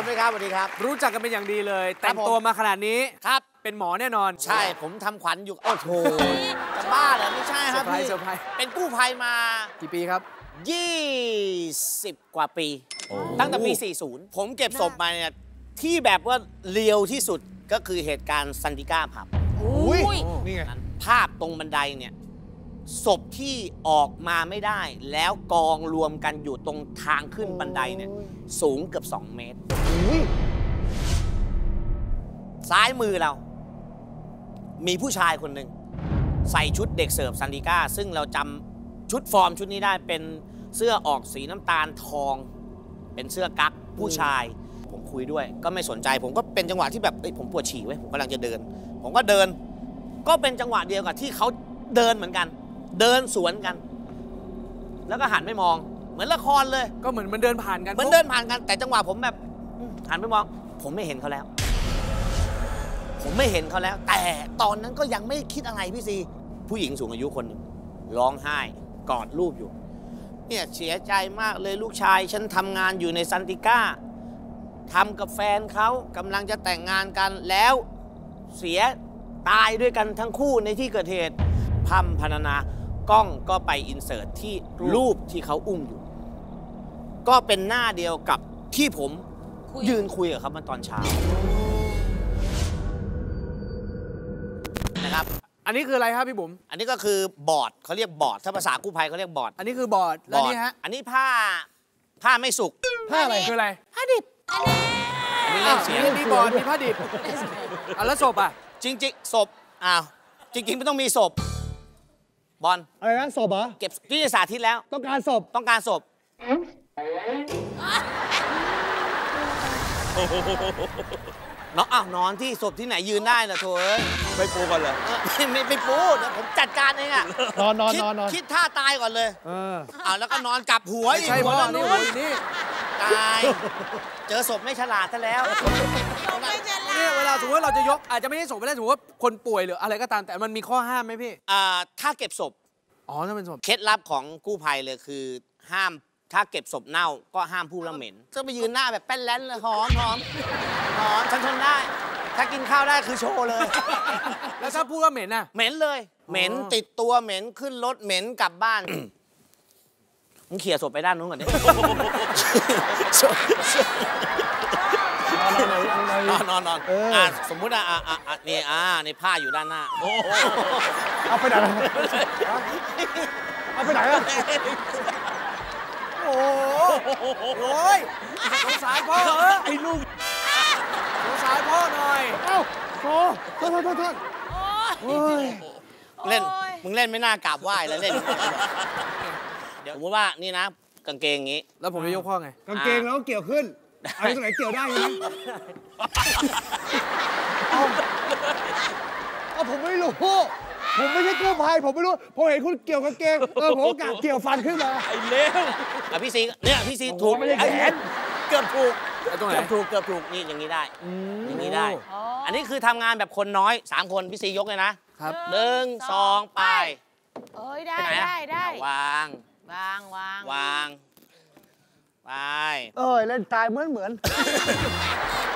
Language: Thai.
สดีครับสวัสดีครับรู้จักกันเป็นอย่างดีเลยแต่งตัวมาขนาดนี้ครับเป็นหมอแน่นอนใช่ผมทำขวัญอยู่โอ้โหจะบ้าเหรอไม่ใช่ครับพี่เป็นกู้ภัยมากี่ปีครับ 20 กว่าปีตั้งแต่ปี40ผมเก็บศพมาเนี่ยที่แบบว่าเลียวที่สุดก็คือเหตุการณ์ซันติก้าผับนี่ไงภาพตรงบันไดเนี่ยศพที่ออกมาไม่ได้แล้วกองรวมกันอยู่ตรงทางขึ้นบันไดเนี่ยสูงเกือบ2 เมตรซ้ายมือเรามีผู้ชายคนหนึ่งใส่ชุดเด็กเสิร์ฟซันติก้าซึ่งเราจำชุดฟอร์มชุดนี้ได้เป็นเสื้อออกสีน้ำตาลทองเป็นเสื้อกั๊กผู้ชายผมคุยด้วยก็ไม่สนใจผมก็เป็นจังหวะที่แบบผมปวดฉี่ไว้ผมกำลังจะเดินผมก็เดินก็เป็นจังหวะเดียวกับที่เขาเดินเหมือนกันเดินสวนกันแล้วก็หันไปมองเหมือนละครเลยก็เหมือนมันเดินผ่านกันเหมือนเดินผ่านกันแต่จังหวะผมแบบหันไปมองผมไม่เห็นเขาแล้วผมไม่เห็นเขาแล้วแต่ตอนนั้นก็ยังไม่คิดอะไรพี่ซีผู้หญิงสูงอายุคนหนึ่งร้องไห้กอดรูปอยู่เนี่ยเสียใจมากเลยลูกชายฉันทำงานอยู่ในซันติก้าทำกับแฟนเขากำลังจะแต่งงานกันแล้วเสียตายด้วยกันทั้งคู่ในที่เกิดเหตุพัมพรรณนากล้องก็ไปอินเสิร์ตที่รูปที่เขาอุ้มอยู่ก็เป็นหน้าเดียวกับที่ผมยืนคุยกับเขามาตอนเช้านะครับอันนี้คืออะไรครับพี่บุ๋มอันนี้ก็คือบอร์ดเขาเรียกบอร์ดถ้าภาษากู้ภัยเขาเรียกบอร์ดอันนี้คือบอร์ดแล้วนี่ฮะอันนี้ผ้าไม่สุกผ้าอะไรคืออะไรผ้าดิบอันนี้เล่นเสียงมีบอร์ดมีผ้าดิบแล้วศพอ่ะจริงๆศพจริงๆไม่ต้องมีศพบอลอะไรนะศพเหรอเก็บที่สาธิตแล้วต้องการศพนอนที่ศพที่ไหนยืนได้ล่ะโถเอ้ยไม่ปูก่อนเลยไม่ปูเดี๋ยวผมจัดการเองอะนอนคิดท่าตายก่อนเลยแล้วก็นอนกลับหัวใช่พ่อนี่ตายเจอศพไม่ฉลาดซะแล้วเนี่ยเวลาสมมติว่าเราจะยกอาจจะไม่ใช่ศพไม่ได้สมมติว่าคนป่วยหรืออะไรก็ตามแต่มันมีข้อห้ามไหมพี่ถ้าเก็บศพถ้าเป็นศพเคล็ดลับของกู้ภัยเลยคือห้ามถ้าเก็บศพเน่าก็ห้ามพูดแล้วเหม็นจะไปยืนหน้าแบบแป้นแล้นเลยหอมฉันทนได้ถ้ากินข้าวได้คือโชว์เลยแล้วถ้าพูดว่าเหม็นน่ะเหม็นเลยเหม็นติดตัวเหม็นขึ้นรถเหม็นกลับบ้านมึงเขี่ยศพไปด้านนู้นก่อนดินอนสมมุตินี่ผ้าอยู่ด้านหน้าเอาไปไหนโอ้ยสงสารพ่อไอ้ลูกสงสารพ่อหน่อยโทษเล่นมึงเล่นไม่น่ากราบไหว้แล้วเล่นเดี๋ยวสมมติว่านี่นะกางเกงงี้แล้วผมจะยกพ่อไงกางเกงแล้วเกี่ยวขึ้นอะไรตรงไหนเกี่ยวได้ไหมผมไม่รู้ผมไม่ใช่กู้ภัยผมไม่รู้ผมเห็นคุณเกี่ยวกางเกงผมกะเกี่ยวฟันขึ้นมาไอ้เลวพี่ซีถูกไม่ได้แขนเกือบถูกนี่อย่างนี้ได้อย่างนี้ได้อันนี้คือทำงานแบบคนน้อย3 คนพี่ซียกเลยนะครับ1 2ไปได้วางไปเล่นตายเหมือน